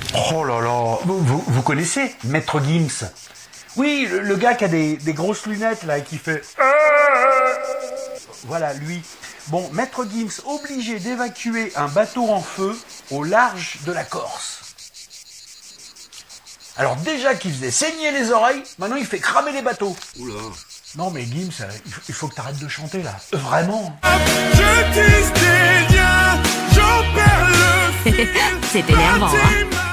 Oh là là, vous connaissez Maître Gims? Oui, le gars qui a des grosses lunettes là et qui fait... Voilà, lui. Bon, Maître Gims obligé d'évacuer un bateau en feu au large de la Corse. Alors déjà qu'il faisait saigner les oreilles, maintenant il fait cramer les bateaux. Oula. Non mais Gims, il faut que t'arrêtes de chanter là. Vraiment. Je tisse des liens, j'en perds le fil. C'est énervant, hein.